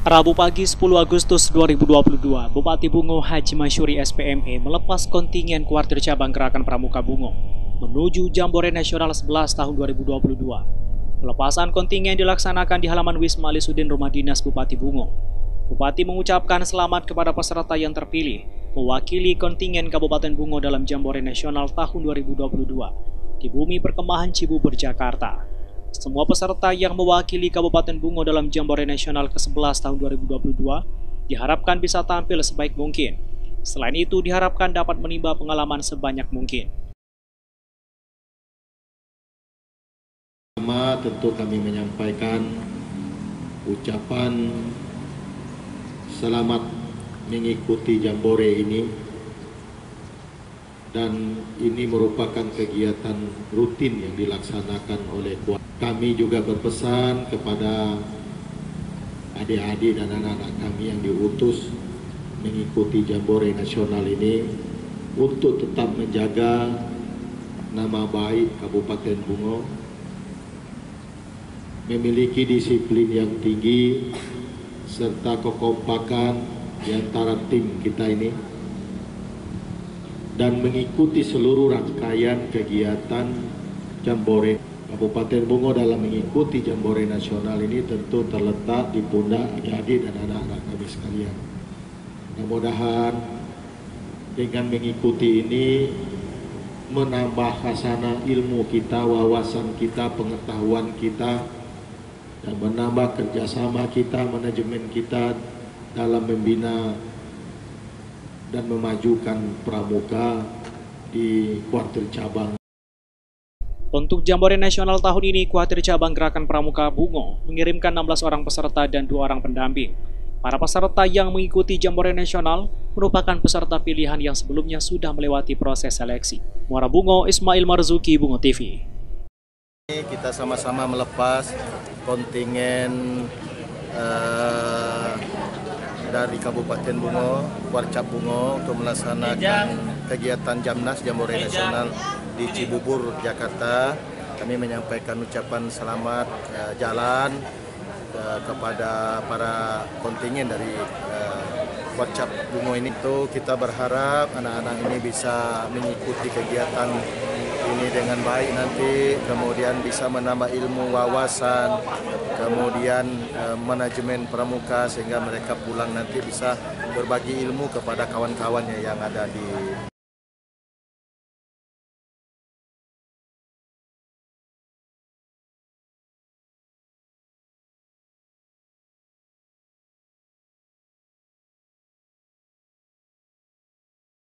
Rabu pagi 10 Agustus 2022, Bupati Bungo Haji Masyuri SPME melepas kontingen kuartir cabang Gerakan Pramuka Bungo menuju Jambore Nasional 11 tahun 2022. Pelepasan kontingen dilaksanakan di halaman Wisma Alisudin Rumah Dinas Bupati Bungo. Bupati mengucapkan selamat kepada peserta yang terpilih mewakili kontingen Kabupaten Bungo dalam Jambore Nasional tahun 2022 di Bumi Perkemahan Cibubur, Jakarta. Semua peserta yang mewakili Kabupaten Bungo dalam Jambore Nasional ke-11 tahun 2022 diharapkan bisa tampil sebaik mungkin. Selain itu diharapkan dapat menimba pengalaman sebanyak mungkin. Pertama tentu kami menyampaikan ucapan selamat mengikuti Jambore ini. Dan ini merupakan kegiatan rutin yang dilaksanakan oleh kami juga berpesan kepada adik-adik dan anak-anak kami yang diutus mengikuti Jambore Nasional ini untuk tetap menjaga nama baik Kabupaten Bungo, memiliki disiplin yang tinggi serta kekompakan di antara tim kita ini, dan mengikuti seluruh rangkaian kegiatan Jambore. Kabupaten Bungo dalam mengikuti Jambore Nasional ini tentu terletak di pundak adik-adik dan anak-anak kami sekalian. Mudah-mudahan dengan mengikuti ini menambah khasanah ilmu kita, wawasan kita, pengetahuan kita, dan menambah kerjasama kita, manajemen kita dalam membina dan memajukan pramuka di kuartir cabang. Untuk Jambore Nasional tahun ini, kuartir cabang Gerakan Pramuka Bungo mengirimkan 16 orang peserta dan 2 orang pendamping. Para peserta yang mengikuti Jambore Nasional merupakan peserta pilihan yang sebelumnya sudah melewati proses seleksi. Muara Bungo, Ismail Marzuki, Bungo TV. Kita sama-sama melepas kontingen dari Kabupaten Bungo, Warcap Bungo untuk melaksanakan kegiatan Jamnas Jambore Nasional di Cibubur, Jakarta. Kami menyampaikan ucapan selamat jalan kepada para kontingen dari Warcap Bungo ini. Kita berharap anak-anak ini bisa mengikuti kegiatan ini dengan baik nanti, kemudian bisa menambah ilmu, wawasan, kemudian manajemen pramuka, sehingga mereka pulang nanti bisa berbagi ilmu kepada kawan-kawannya yang ada di